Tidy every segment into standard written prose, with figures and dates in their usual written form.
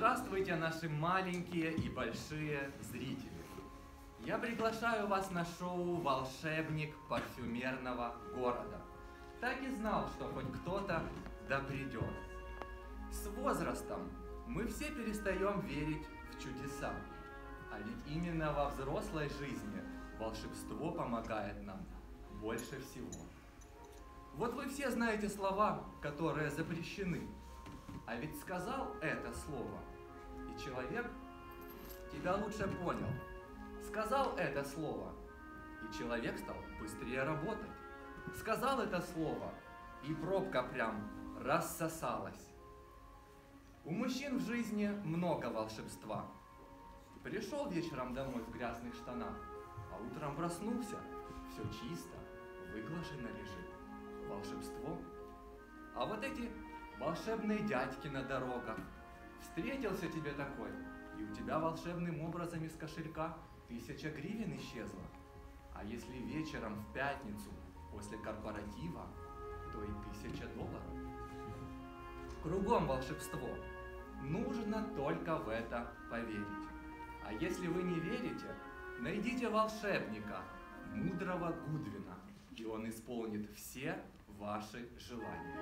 Здравствуйте, наши маленькие и большие зрители! Я приглашаю вас на шоу «Волшебник парфюмерного города». Так и знал, что хоть кто-то да придет. С возрастом мы все перестаем верить в чудеса. А ведь именно во взрослой жизни волшебство помогает нам больше всего. Вот вы все знаете слова, которые запрещены. А ведь сказал это слово, и человек тебя лучше понял. Сказал это слово, и человек стал быстрее работать. Сказал это слово, и пробка прям рассосалась. У мужчин в жизни много волшебства. Пришел вечером домой в грязных штанах, а утром проснулся, все чисто, выглажено лежит. Волшебство. А вот эти волшебные дядьки на дорогах. Встретился тебе такой, и у тебя волшебным образом из кошелька 1000 гривен исчезла. А если вечером в пятницу после корпоратива, то и 1000 долларов. Кругом волшебство. Нужно только в это поверить. А если вы не верите, найдите волшебника, мудрого Гудвина, и он исполнит все ваши желания.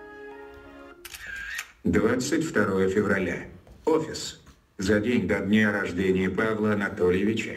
22 февраля. Офис. За день до дня рождения Павла Анатольевича.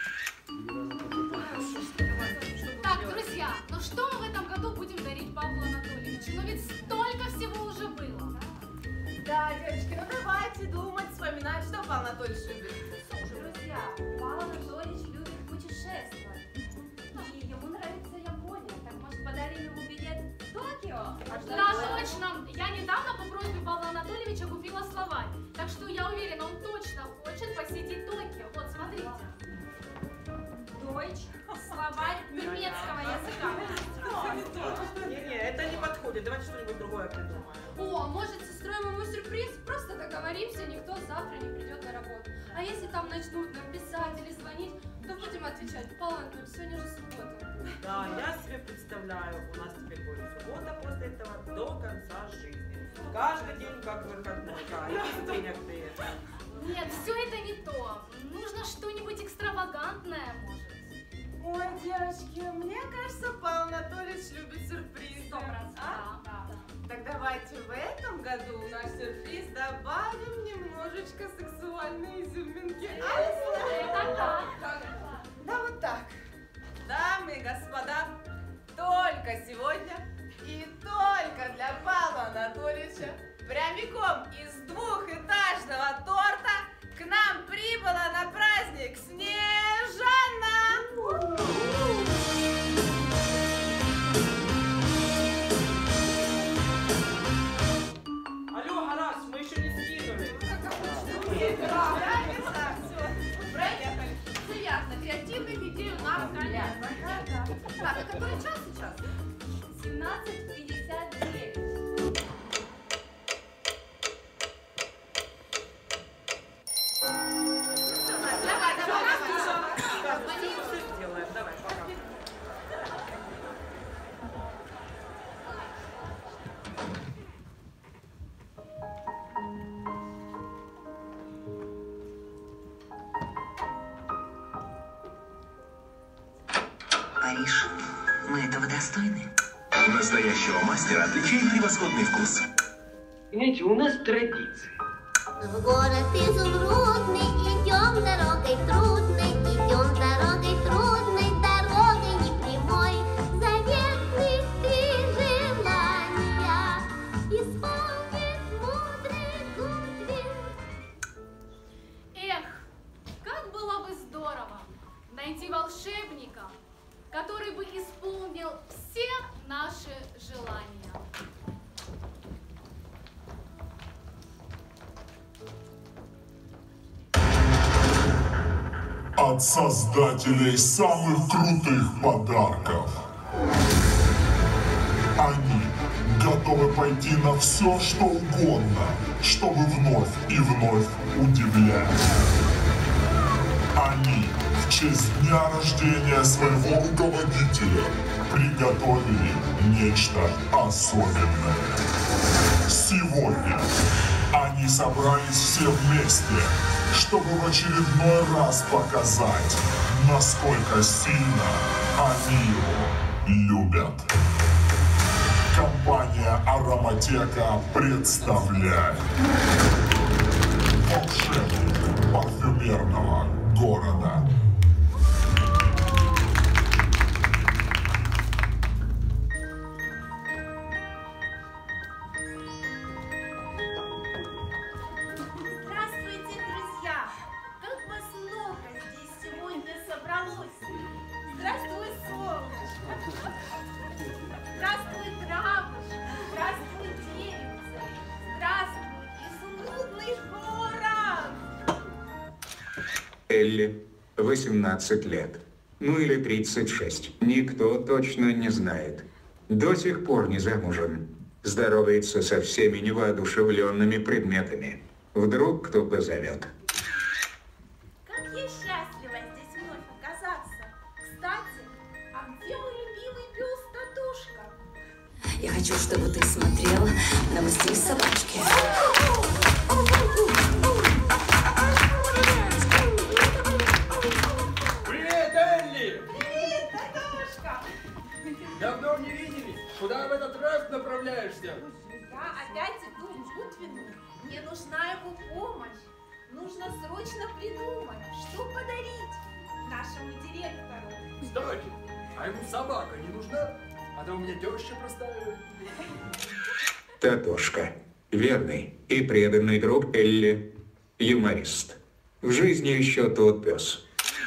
Так, друзья, ну что мы в этом году будем дарить Павлу Анатольевичу? Ну ведь столько всего уже было. Да, девочки, ну давайте думать, вспоминать, что Павел Анатольевич любит. Друзья, Павел Анатольевич любит путешествовать. И ему нравится Япония. Так может подарим ему билет в Токио? Да, точно. Я недавно по просьбе Павла Анатольевича купила словарь. Так что я уверена, он точно хочет посетить Токио. Вот, смотрите. Deutsch, словарь немецкого языка. Не, это не подходит. Давайте что-нибудь другое придумаем. О, может, устроим ему сюрприз? Просто договоримся, никто завтра не придет на работу. А если там начнут нам писать или звонить, то будем отвечать: Павел Анатольевич, сегодня же суббота. Да, я себе представляю, у нас теперь будет суббота после этого до конца жизни. Каждый день как выходной, да, и без денег при этом. Нет, все это не то. Нужно что-нибудь экстравагантное, может. Ой, девочки, мне кажется, Павел Анатольевич любит сюрпризы. 100%. А? Да. Так давайте в этом году в наш сюрприз добавим немножечко сексуальной изюминки. Это да. Да вот так. Дамы и господа, только сегодня и только для Павла Анатольевича прямиком из двухэтажного торта к нам прибыла на праздник Снежана! Алло, Гарас, мы еще не скинули. Проехали. Все ясно, креативных идей у нас понятно. Так, а который час сейчас? 17:59. Давай, пока. Париж, мы этого достойны? Настоящего мастера отличает превосходный вкус. Знаете, у нас традиция. В город изумрудный идем дорогой трудной, идем дорогой трудной, дорогой непрямой. Заветных ты желания исполнит мудрый Гудвин. Эх, как было бы здорово найти волшебника, который бы исполнил все наши желания. От создателей самых крутых подарков. Они готовы пойти на все, что угодно, чтобы вновь и вновь удивлять. Они в честь дня рождения своего руководителя приготовили нечто особенное. Сегодня они Они собрались все вместе, чтобы в очередной раз показать, насколько сильно они его любят. Компания Ароматека представляет волшебник парфюмерного города. Здравствуйте, друзья! Как вас много здесь сегодня собралось! Здравствуй, солнышко! Здравствуй, травушка! Здравствуй, деревце! Здравствуй, изумрудный город! Элли, 18 лет. Ну или 36. Никто точно не знает. До сих пор не замужем. Здоровается со всеми невоодушевленными предметами. Вдруг кто позовет. Как я счастлива здесь вновь оказаться! Кстати, а где мой любимый пес Татушка? Я хочу, чтобы ты смотрел на быстрые собачки. Привет, Элли! Привет, Татушка! Давно не виделись. Куда в этот раз направляешься? Я опять иду в Гутвину. Мне нужна его помощь. Нужно срочно придумать, что подарить нашему директору. Кстати, а ему собака не нужна? А то у меня теща простаивает. Татошка. Верный и преданный друг Элли. Юморист. В жизни еще тот пес.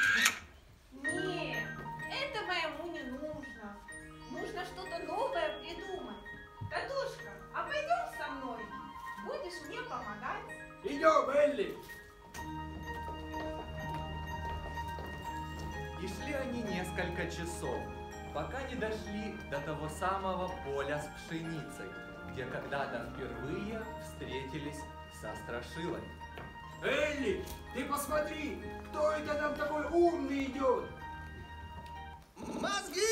Нет, этого ему не нужно. Нужно что-то новое придумать. Татушка, а пойдем со мной? Будешь мне помогать? Идем, Элли! И шли они несколько часов, пока не дошли до того самого поля с пшеницей, где когда-то впервые встретились со Страшилой. Элли, ты посмотри, кто это нам такой умный идет? Мозги!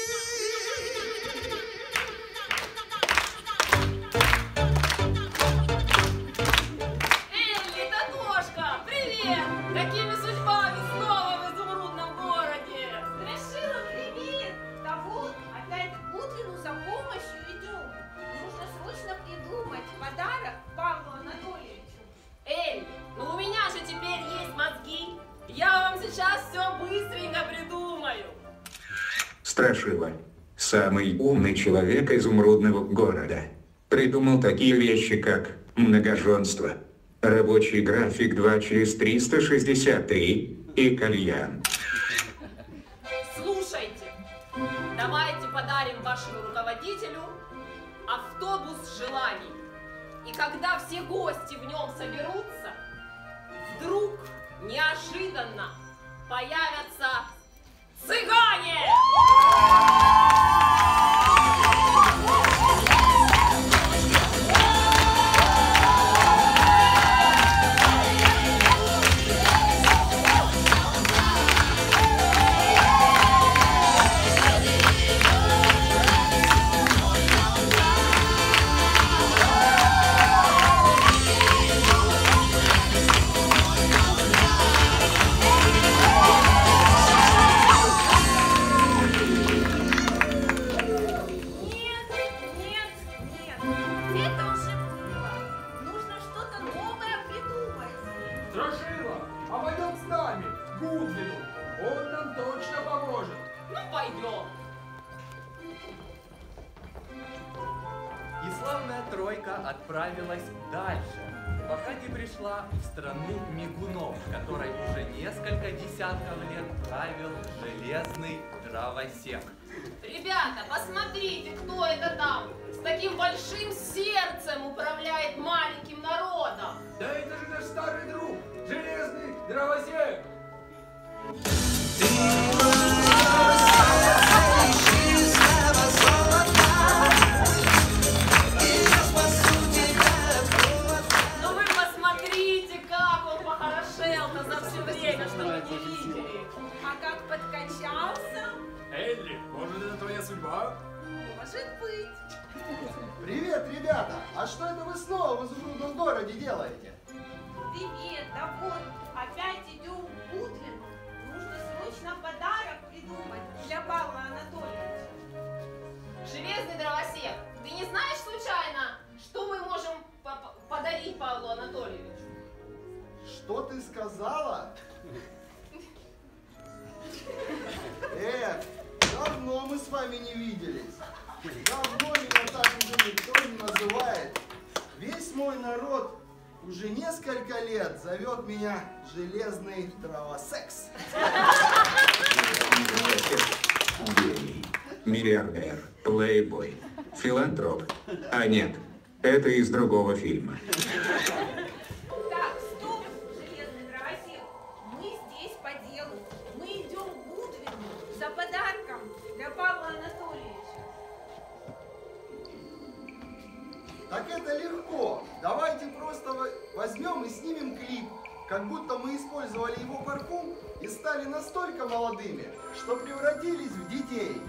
Элли, Татошка, привет! Какими судьбами снова в изумрудном городе? Страшила, привет! Да вот, опять в Гутвину за помощью идем. Нужно срочно придумать подарок Павлу Анатольевичу. Элли, ну у меня же теперь есть мозги. Я вам сейчас все быстренько придумаю. Страшила. Самый умный человек изумрудного города. Придумал такие вещи, как многоженство, рабочий график 2/363 и кальян. Слушайте, давайте подарим вашему руководителю автобус желаний. И когда все гости в нем соберутся, вдруг неожиданно появятся цыгане! Страшила, а пойдем с нами, к Гудвину. Он нам точно поможет. Ну, пойдем. И славная тройка отправилась дальше, пока не пришла в страну мигунов, в которой уже несколько десятков лет правил железный дровосек. Ребята, посмотрите, кто это там с таким большим сердцем управляет маленьким народом. Да это же наш старый друг, железный дровосек. Ну вы посмотрите, как он похорошел-то за все время, что мы не видели. А как подкачался? Элли, может, это твоя судьба? Может быть. Привет, ребята! А что это вы снова в изумрудном городе делаете? привет, да вот, опять идем к Гудвину. Нужно срочно подарок придумать для Павла Анатольевича. Железный дровосек, ты не знаешь случайно, что мы можем подарить Павлу Анатольевичу? Что ты сказала? Давно мы с вами не виделись. Давно меня так уже никто не называет. Весь мой народ уже несколько лет зовет меня Железный Дровосекс. Гений, миллиардер, плейбой, филантроп. А нет, это из другого фильма. Так, стоп, Железный Дровосек. Мы здесь по делу. Мы идем к Гудвину за подарком для Павла Анатольевича. Так это легко. Давайте просто возьмем и снимем клип, как будто мы использовали его парфюм и стали настолько молодыми, что превратились в детей.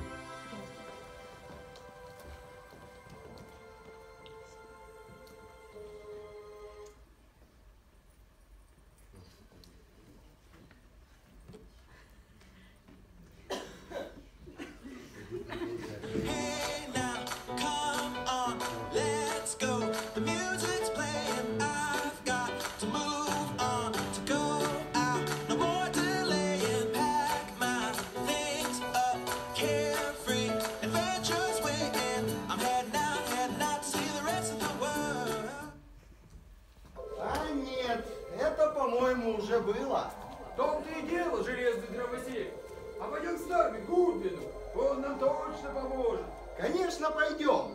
По-моему, уже было. В том-то и дело, Железный Дровосек. А пойдем с нами к Гудвину. Он нам точно поможет. Конечно, пойдем.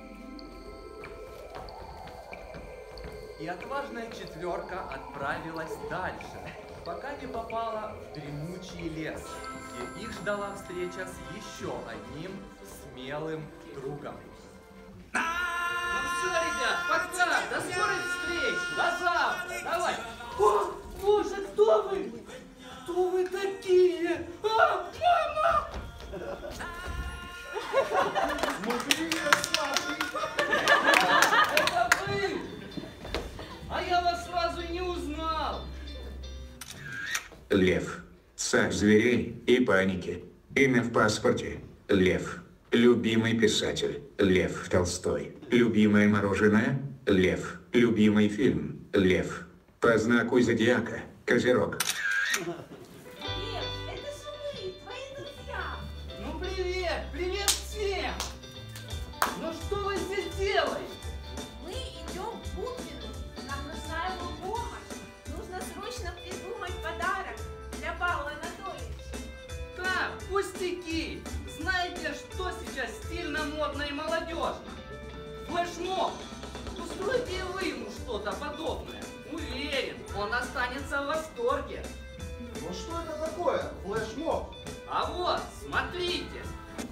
И отважная четверка отправилась дальше, пока не попала в дремучий лес, где их ждала встреча с еще одним смелым другом. Ну все, ребят, пока, до скорой встречи, до завтра, давай. О, боже, кто вы? Кто вы такие? А, мама! Ну, привет, Славный. Это вы? А я вас сразу и не узнал. Лев. Царь зверей и паники. Имя в паспорте. Лев. Любимый писатель. Лев Толстой. Любимое мороженое. Лев. Любимый фильм. Лев. По знаку зодиака. Козерог. Лев, это же мы, твои друзья. Ну привет, привет всем. Ну что вы здесь делаете? Мы идем к Гудвину. Нам нужна его помощь. Нужно срочно придумать подарок для Павла Анатольевича. Так, пустяки. Знаете, что сейчас стильно, модно и молодежно? Флешмоб. Устройте и вы ему что-то подобное. Уверен, он останется в восторге. Ну что это такое? Флешмоб? А вот, смотрите.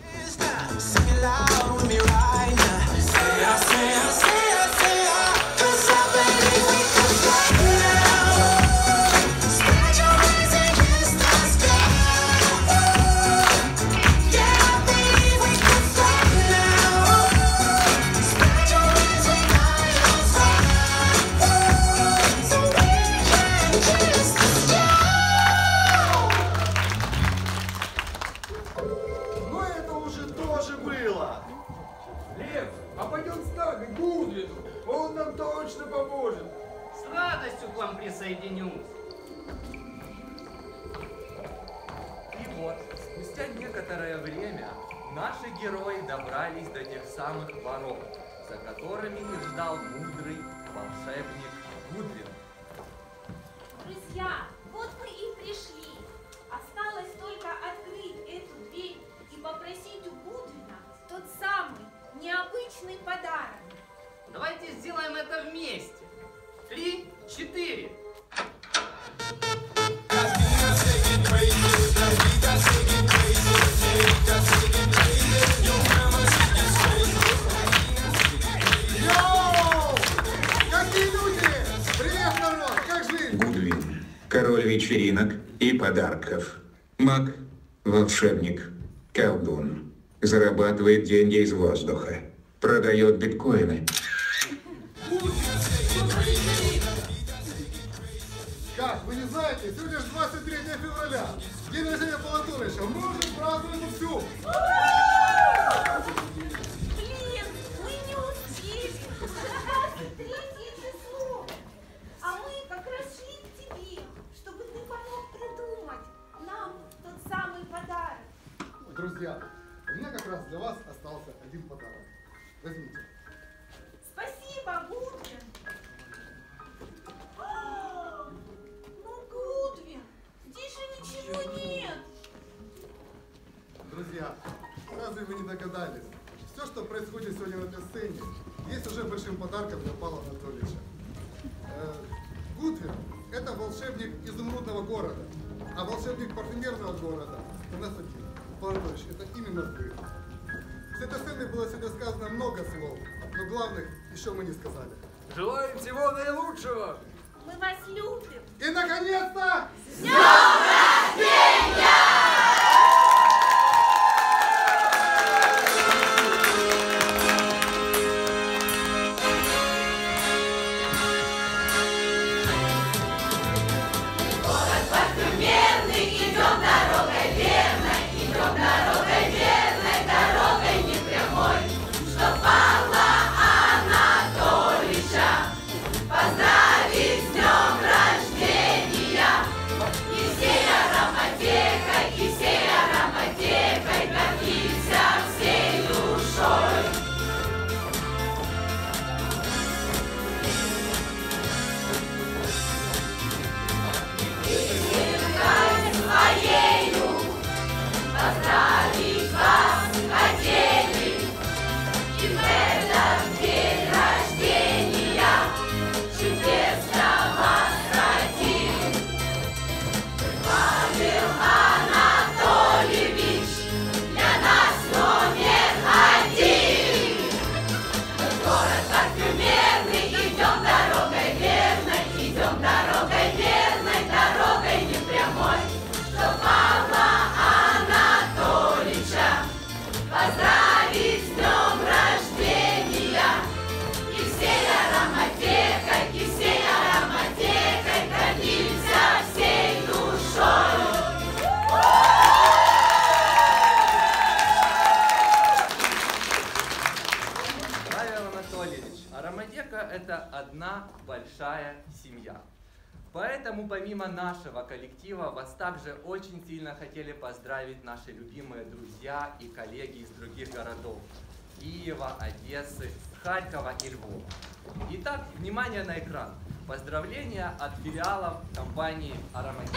Но это уже тоже было. Лев, а пойдем с нами к Гудвину. Он нам точно поможет. С радостью к вам присоединюсь. И вот, спустя некоторое время, наши герои добрались до тех самых ворот, за которыми их ждал мудрый волшебник Гудвин. Друзья, вот мы и пришли. Осталось только открыть эту дверь и попросить у Гудвина тот самый необычный подарок. Давайте сделаем это вместе. 3, 4. Йоу! Какие люди! Привет, народ! Как жизнь? Гудвин. Король вечеринок и подарков. Маг. Волшебник. Колдун. Зарабатывает деньги из воздуха. Продает биткоины. февраля, день рождения Павла Анатольевича. Мы уже празднуем всю. Блин, мы не успели. 23 число. А мы как раз шли к тебе, чтобы ты помог придумать нам тот самый подарок. Друзья, у меня как раз для вас остался один подарок. Возьмите. Спасибо, Гудвин. Ну, Гудвин, здесь же ничего нет. Друзья, разве вы не догадались? Все, что происходит сегодня в этой сцене, есть уже большим подарком для Павла Анатольевича. Гудвин – это волшебник изумрудного города, а волшебник парфюмерного города у нас один. Павел Анатольевич, это именно вы. С этой сцены было сегодня сказано много слов, но главных еще мы не сказали. Желаем всего наилучшего! Мы вас любим. И, наконец-то, с днем рождения! Город парфюмерный, идем дорогой верной, идем дорогой верной, дорогой непрямой, что Павла Анатольевича поздравить с днем рождения. И всей ароматекой гордимся всей душой. Своею поздравить вас хотели, и в этот день рождения чудесно вас родил Павел Анатольевич, для нас номер один. Город парфюмерный, идем дорогой верной, идем дорогой верной, дорогой непрямой, что Павла Анатольевича поздравить с днем рождения. И всей ароматекой гордимся всей душой. Павел Анатольевич, Ароматека – это одна большая семья. Поэтому помимо нашего коллектива вас также очень сильно хотели поздравить наши любимые друзья и коллеги из других городов – Киева, Одессы, Харькова и Львова. Итак, внимание на экран. Поздравления от филиалов компании Ароматека.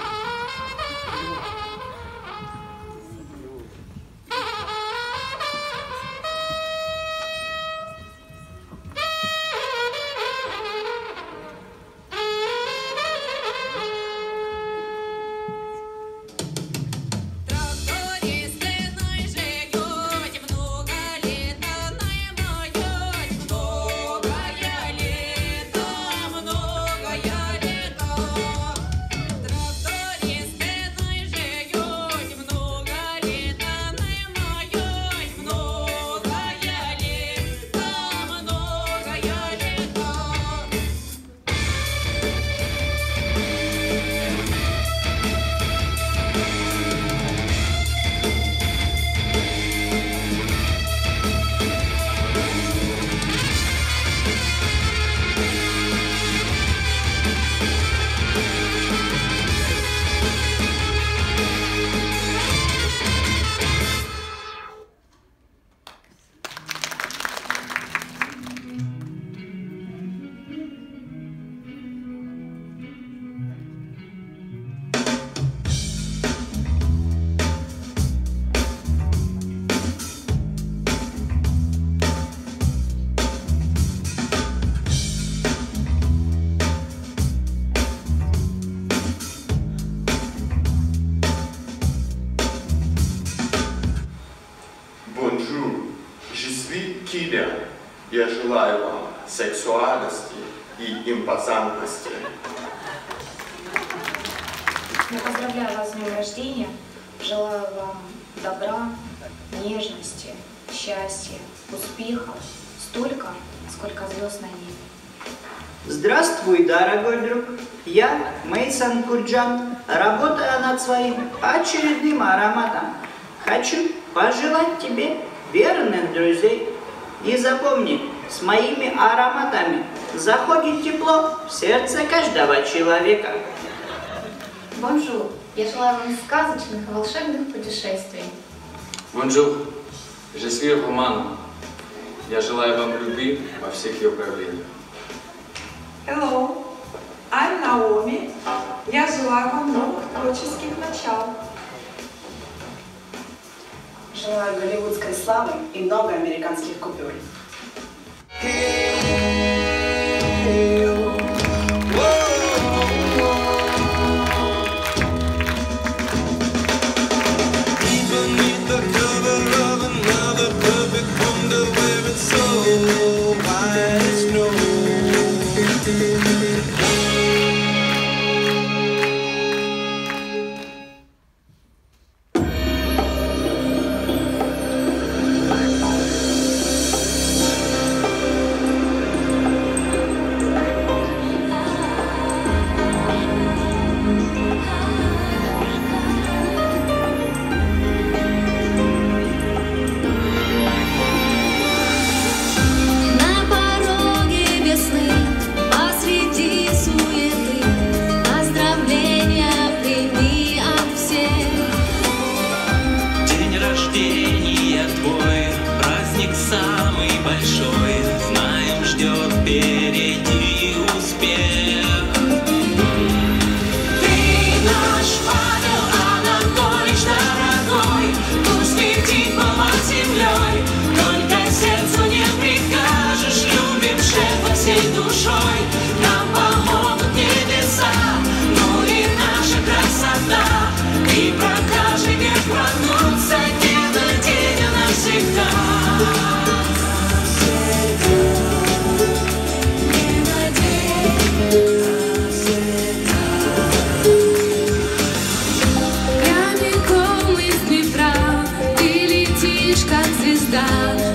Киля, я желаю вам сексуальности и импозантности. Я поздравляю вас с днем рождения, желаю вам добра, нежности, счастья, успеха, столько, сколько звезд на небе. Здравствуй, дорогой друг. Я Мейсан Курджан, работаю над своим очередным ароматом. Хочу пожелать тебе верных друзей. И запомни, с моими ароматами заходит тепло в сердце каждого человека. Бонжур. Я желаю вам сказочных и волшебных путешествий. Бонжур. Je suis Роман. Я желаю вам любви во всех ее проявлениях. Hello, I'm Naomi. Я желаю вам новых творческих начал. Желаю голливудской славы и много американских купюр. Прямиком из Днепра ты летишь, как звезда.